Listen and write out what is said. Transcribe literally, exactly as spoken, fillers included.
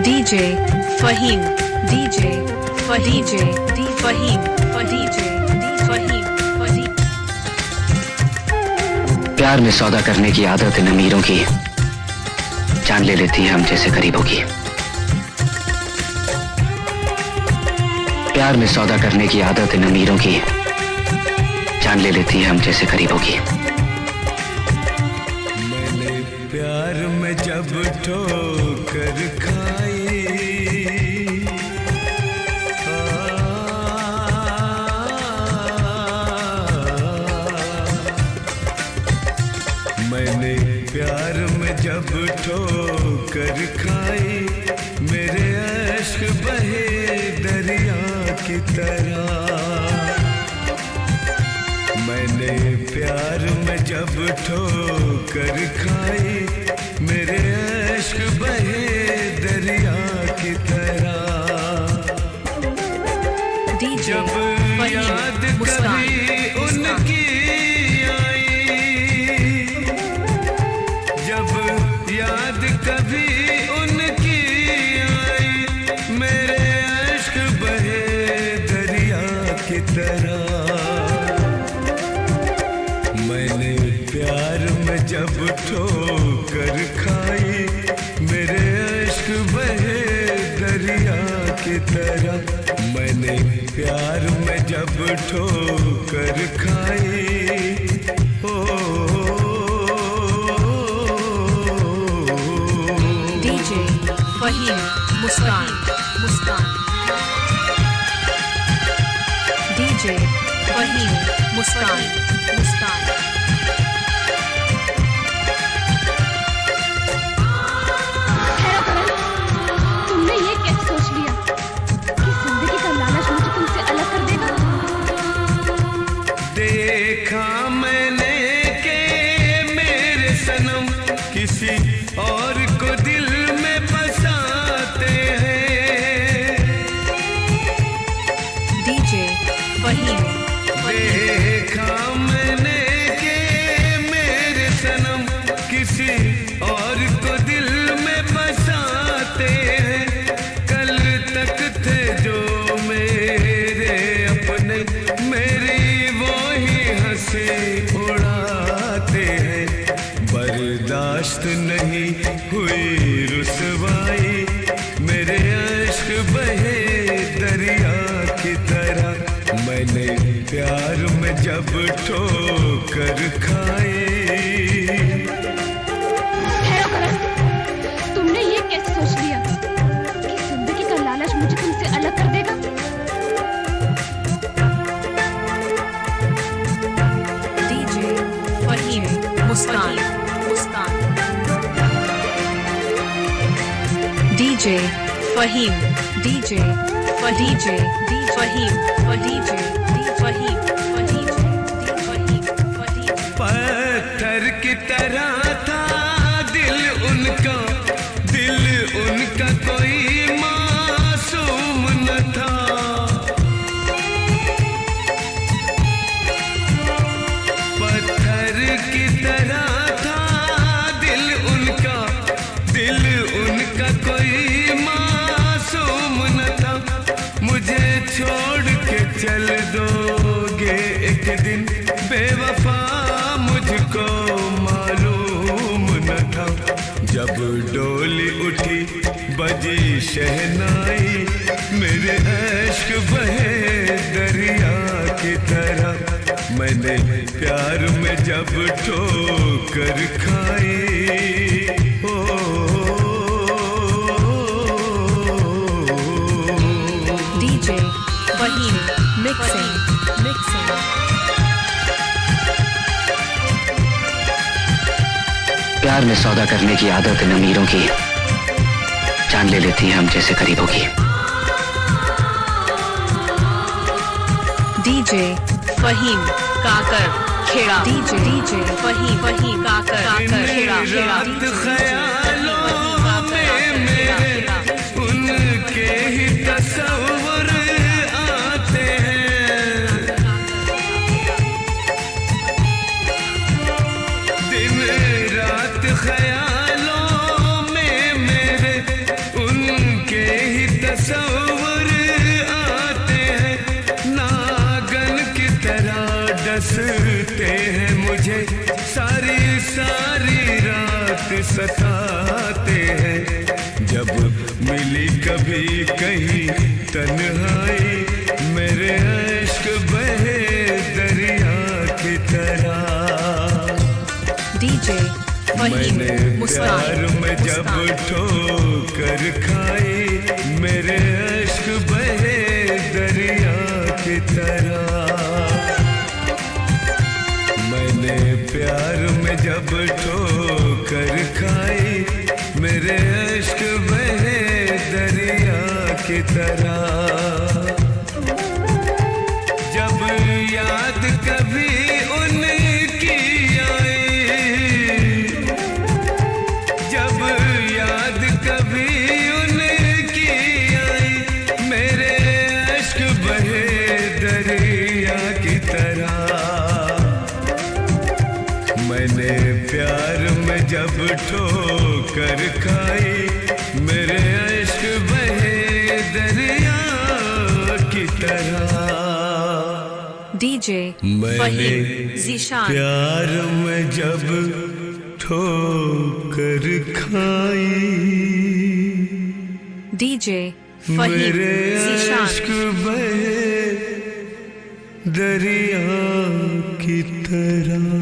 DJ Faheem, DJ DJ D Faheem, DJ D Faheem, Faheem. प्यार में सौदा करने की आदत इन अमीरों की जान ले लेती है हम जैसे गरीबों की। प्यार में सौदा करने की आदत इन अमीरों की जान ले लेती है हम जैसे गरीबों की। मैंने प्यार में जब ठोकर खाई, मैंने प्यार में जब ठोकर खाई, मेरे अश्क बहे दरिया की तरह। मैंने प्यार में जब ठोकर खाई, मेरे अश्क बहे दरिया की तरह। जब याद कभी उनकी आई, जब याद कभी उनकी आई, मेरे अश्क बहे दरिया की तरह। मैंने प्यार में जब ठोकर खाई, मेरे अश्क बहे दरिया की तरह। मैंने प्यार में जब ठोकर खाई, ओ डीजे फहीम, मुस्कान, मुस्कान। डीजे फहीम, मुस्कान, मुस्कान। तुमने ये कैसे सोच लिया कि जिंदगी का लालच मुझे तुमसे अलग कर देगा? देखा मैंने के मेरे सनम किसी और को दिल में बसाते हैं। डीजे फहीम, देखा मैंने के मेरे सनम किसी और को दिल में बसाते हैं। कल तक थे जो मेरे अपने, मेरी वो ही हंसी उड़ाते हैं। बर्दाश्त नहीं हुई रुसवाई, मेरे अश्क बहे दरिया की तरह। मैंने प्यार में जब ठोकर खाई। तुमने ये कैसे सोच लिया कि जिंदगी का लालच मुझे तुमसे अलग कर देगा? DJ Faheem, Muskan, Muskan. DJ Faheem, DJ DJ D Faheem, DJ D Faheem, DJ D Faheem, DJ. पत्थर की तरह था दिल उनका, दिल उनका कोई मासूम न था। पत्थर की तरह था दिल उनका, दिल उनका कोई मासूम न था। मुझे छोड़ के चल दोगे एक दिन, बेवफा मुझको मालूम न था। जब डोली उठी बजी शहनाई, मेरे अश्क बहे दरिया की तरह। मैंने प्यार में जब ठोकर खाई, ओ डीजे फहीम, मिक्सिंग, मिक्सिंग। प्यार में सौदा करने की आदत इन अमीरों की जान ले लेती है हम जैसे गरीबों की। DJ Faheem, Kakar Khera. DJ DJ Faheem, Faheem, Kakar Kakar Khera, Khera. ख्यालों में मेरे उनके ही तस्वर आते हैं। दिन रात ख्यालों में मेरे उन कभी कहीं तन्हाई मेरे इश्क बहे दरिया की तरह। डीजे मैंने प्यार में जब ठोकर खाई मेरे इश्क बहे दरिया की तरह। मैंने प्यार में जब ठोकर खाई मेरे इश्क बहे दरिया की तरह। जब याद कभी उनकी आई, जब याद कभी उनकी आई मेरे इश्क बहे दरिया की तरह। मैंने प्यार में जब ठोकर खाई मेरे इश्क बहे दरिया की तरह। डीजे मैंने ज़ीशान प्यार में जब ठोकर खाई डीजे मेरे ज़ीशान इश्क बहे दरिया की तरह।